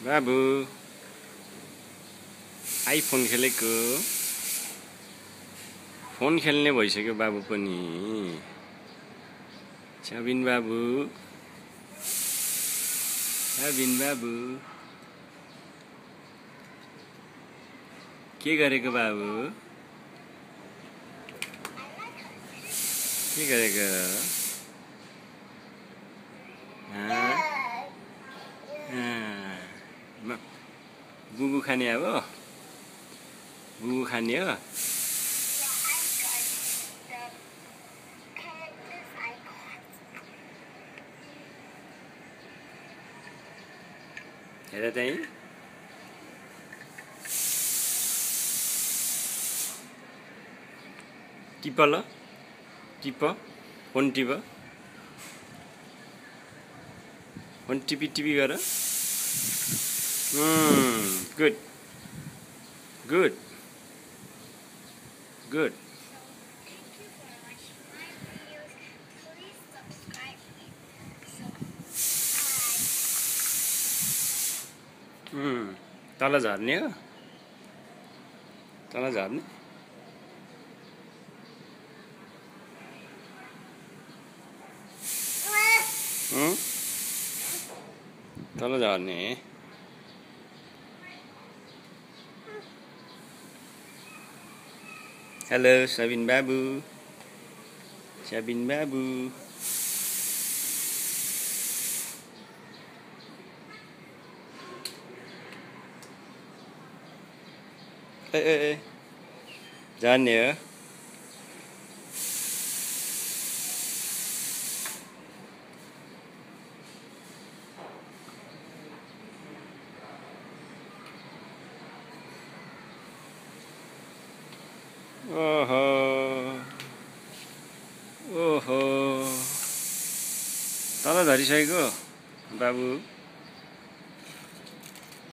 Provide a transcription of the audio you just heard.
बाबु आइफोन खेलेको फोन खेल्ने भइसक्यो बाबु पनि। सबिन बाबु के गरेको बाबु? के गरेको? बुबु खाने अब? बुबु खाने हो? हेर त्यही टिप ल, टिप फोन टिप, फोन टिपी गर। Good good good. तल झर्ने हो? तल झर्ने? तल झर्ने? हेलो सबिन बाबु, सबिन बाबु। ए झर्ने हो? ओहो ओहो, तल झरिसकेको बाबु।